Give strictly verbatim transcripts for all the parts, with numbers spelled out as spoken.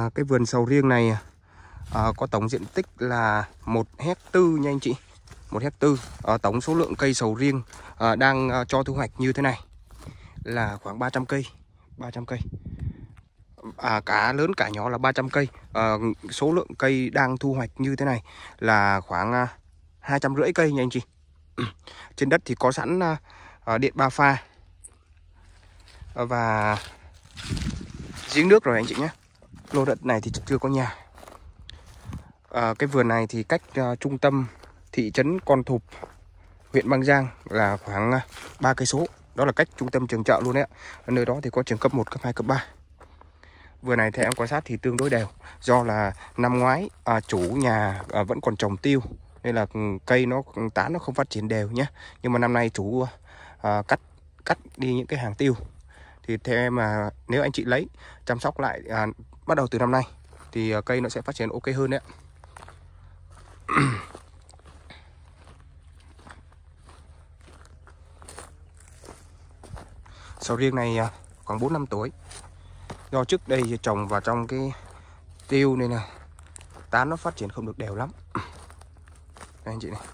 À, cái vườn sầu riêng này à, có tổng diện tích là một héc tư nha anh chị. Một héc tư. À, tổng số lượng cây sầu riêng à, đang à, cho thu hoạch như thế này là khoảng ba trăm cây. ba trăm cây. À, cả lớn cả nhỏ là ba trăm cây. À, số lượng cây đang thu hoạch như thế này là khoảng à, hai trăm rưỡi cây nha anh chị. Trên đất thì có sẵn à, điện ba pha và giếng nước rồi anh chị nhé. Lô đất này thì chưa có nhà. À, cái vườn này thì cách uh, trung tâm thị trấn Con Thụp, huyện Mang Giang là khoảng uh, ba cây số. Đó là cách trung tâm trường chợ luôn đấy ạ. Ở nơi đó thì có trường cấp một, cấp hai, cấp ba. Vườn này theo em quan sát thì tương đối đều. Do là năm ngoái à, chủ nhà à, vẫn còn trồng tiêu nên là cây nó tán nó không phát triển đều nhé. Nhưng mà năm nay chủ à, cắt cắt đi những cái hàng tiêu. Thì theo em mà nếu anh chị lấy chăm sóc lại à, bắt đầu từ năm nay thì à, cây nó sẽ phát triển ok hơn đấy ạ. Sầu riêng này à, khoảng bốn năm tuổi. Do trước đây trồng vào trong cái tiêu nên là tán nó phát triển không được đều lắm. Đây anh chị này.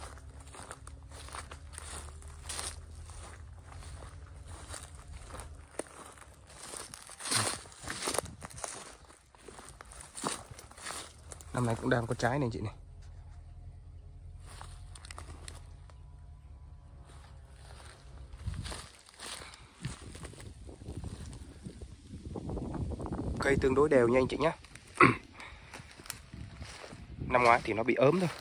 Năm nay cũng đang có trái này anh chị này. Cây tương đối đều nha anh chị nhé. Năm ngoái thì nó bị ốm thôi.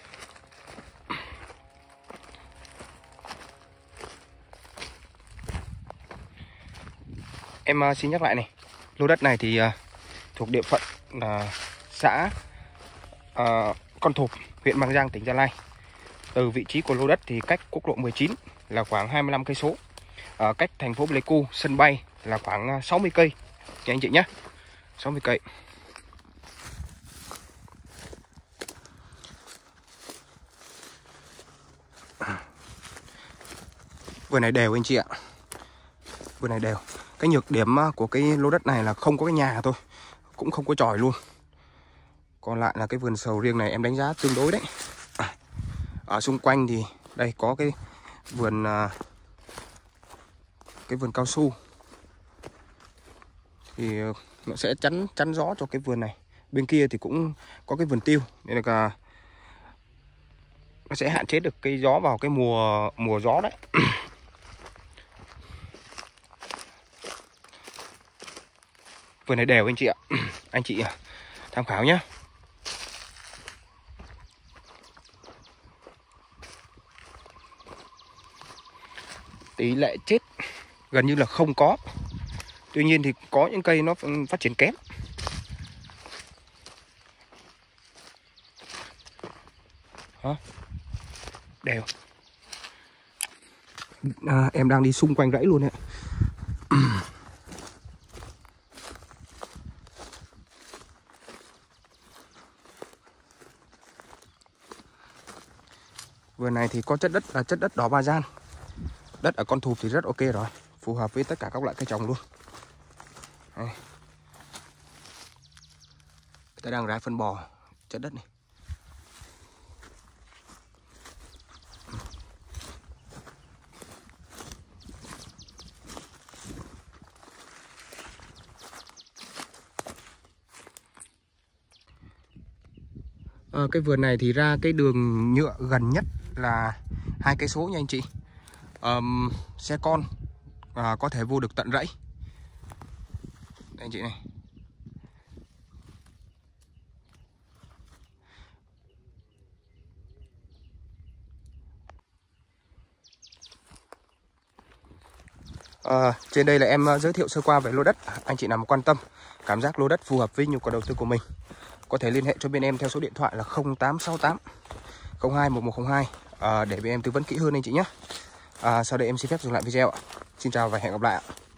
Em uh, xin nhắc lại này. Lô đất này thì uh, thuộc địa phận là uh, xã uh, Con Thụp, huyện Mang Giang, tỉnh Gia Lai. Từ vị trí của lô đất thì cách quốc lộ mười chín là khoảng hai mươi lăm cây số. Uh, cách thành phố Pleiku, sân bay là khoảng uh, sáu mươi cây nha anh chị nhé. sáu mươi cây. Vườn này đều anh chị ạ. Vườn này đều. Cái nhược điểm của cái lô đất này là không có cái nhà thôi, cũng không có chòi luôn. Còn lại là cái vườn sầu riêng này em đánh giá tương đối đấy. À, ở xung quanh thì đây có cái vườn cái vườn cao su thì nó sẽ chắn chắn gió cho cái vườn này. Bên kia thì cũng có cái vườn tiêu nên là cả nó sẽ hạn chế được cây gió vào cái mùa mùa gió đấy. Vườn này đều anh chị ạ. Anh chị tham khảo nhé. Tỷ lệ chết gần như là không có. Tuy nhiên thì có những cây nó phát triển kém. Hả? Đều. À, em đang đi xung quanh rẫy luôn đấy. Vườn này thì có chất đất là chất đất đỏ Ba Gian. Đất ở Con Thụp thì rất ok rồi, phù hợp với tất cả các loại cây trồng luôn. Đây. Người ta đang rải phân bò chất đất này. À, cái vườn này thì ra cái đường nhựa gần nhất là hai cây số nha anh chị. Um, xe con à, có thể vô được tận rẫy. Đây anh chị này. À, trên đây là em giới thiệu sơ qua về lô đất. Anh chị nào mà quan tâm, cảm giác lô đất phù hợp với nhu cầu đầu tư của mình, có thể liên hệ cho bên em theo số điện thoại là không tám sáu tám không hai một một không hai à, để bên em tư vấn kỹ hơn anh chị nhé. À, sau đây em xin phép dừng lại video ạ. Xin chào và hẹn gặp lại ạ.